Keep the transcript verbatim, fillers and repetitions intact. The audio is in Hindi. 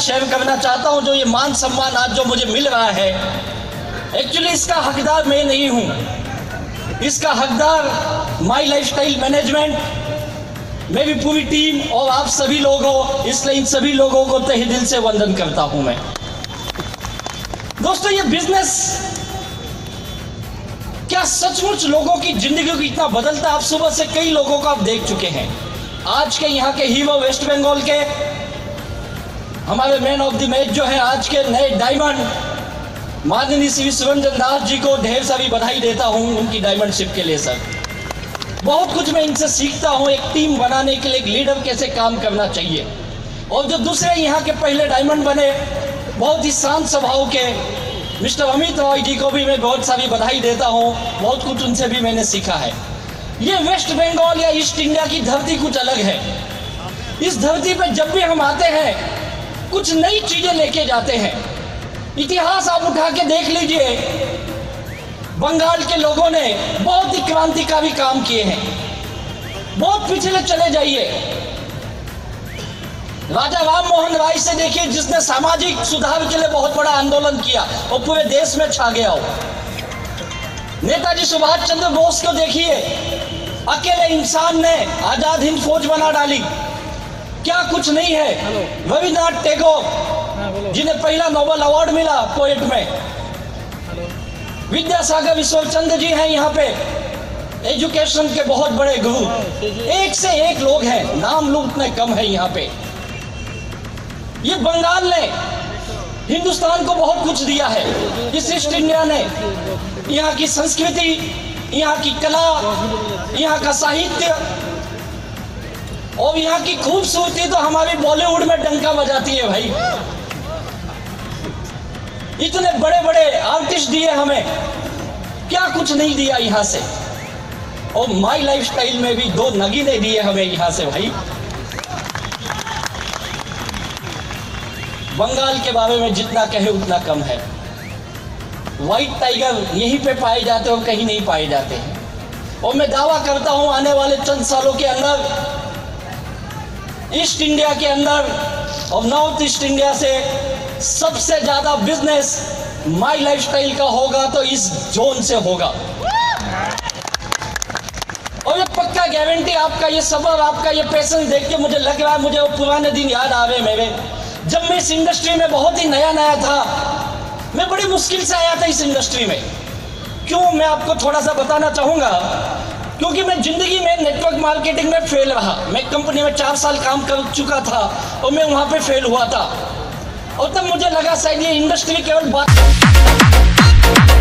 शेयर करना चाहता हूं। जो ये मान सम्मान आज जो मुझे मिल रहा है, एक्चुअली इसका हकदार मैं नहीं हूं, इसका हकदार माई लाइफस्टाइल मैनेजमेंट, मैं भी पूरी टीम और आप सभी लोग हो, इसलिए इन सभी लोगों को तहे दिल से वंदन करता हूं मैं। दोस्तों, ये बिजनेस क्या सचमुच लोगों की जिंदगी को इतना बदलता? आप सुबह से कई लोगों को आप देख चुके हैं। आज के यहाँ के हीरो वेस्ट बंगाल के हमारे मैन ऑफ द मैच जो है, आज के नए डायमंड माननीय श्री सुरंजन दास जी को ढेर सारी बधाई देता हूं उनकी डायमंडशिप के लिए। सर, बहुत कुछ मैं इनसे सीखता हूं, एक टीम बनाने के लिए एक लीडर कैसे काम करना चाहिए। और जो दूसरे यहाँ के पहले डायमंड बने, बहुत ही शांत स्वभाव के मिस्टर अमित रॉय जी को भी मैं बहुत सारी बधाई देता हूं, बहुत कुछ उनसे भी मैंने सीखा है। ये वेस्ट बंगाल या ईस्ट इंडिया की धरती कुछ अलग है। इस धरती पे जब भी हम आते हैं, कुछ नई चीजें लेके जाते हैं। इतिहास आप उठा के देख लीजिए, बंगाल के लोगों ने बहुत ही क्रांतिकारी काम किए हैं। बहुत पिछले चले जाइए, राजा राम मोहन राय से देखिए, जिसने सामाजिक सुधार के लिए बहुत बड़ा आंदोलन किया और पूरे देश में छा गया हो। नेताजी सुभाष चंद्र बोस को देखिए, अकेले इंसान ने आजाद हिंद फौज बना डाली, क्या कुछ नहीं है। रविन्द्रनाथ टैगोर जिन्हें पहला नोबेल अवार्ड मिला पोएट में, विद्यासागर ईश्वर चंद्र जी हैं यहाँ पे, एजुकेशन के बहुत बड़े गुरु। एक से एक लोग हैं, नाम लूं उतने कम है यहाँ पे। ये बंगाल ने हिंदुस्तान को बहुत कुछ दिया है। इस ईस्ट इंडिया ने यहाँ की संस्कृति, यहाँ की कला, यहाँ का साहित्य और यहाँ की खूबसूरती तो हमारी बॉलीवुड में डंका बजाती है भाई। इतने बड़े बड़े आर्टिस्ट दिए हमें, क्या कुछ नहीं दिया यहाँ से। और माई लाइफस्टाइल में भी दो नगीने दिए हमें यहाँ से भाई। बंगाल के बारे में जितना कहे उतना कम है। व्हाइट टाइगर यहीं पे पाए जाते और कहीं नहीं पाए जाते हैं। और मैं दावा करता हूं, आने वाले चंद सालों के अंदर ईस्ट इंडिया के अंदर और नॉर्थ ईस्ट इंडिया से सबसे ज्यादा बिजनेस माई लाइफस्टाइल का होगा तो इस जोन से होगा। और ये पक्का गारंटी, आपका ये सबर, आपका ये पैशन देख के मुझे लग रहा है, मुझे वो पुराने दिन याद आ रहे मेरे, जब मैं इस इंडस्ट्री में बहुत ही नया नया था। मैं बड़ी मुश्किल से आया था इस इंडस्ट्री में। क्यों, मैं आपको थोड़ा सा बताना चाहूँगा। क्योंकि मैं जिंदगी में नेटवर्क मार्केटिंग में फेल रहा। मैं कंपनी में चार साल काम कर चुका था और मैं वहाँ पे फेल हुआ था। और तब मुझे लगा शायद ये इंडस्ट्री केवल बात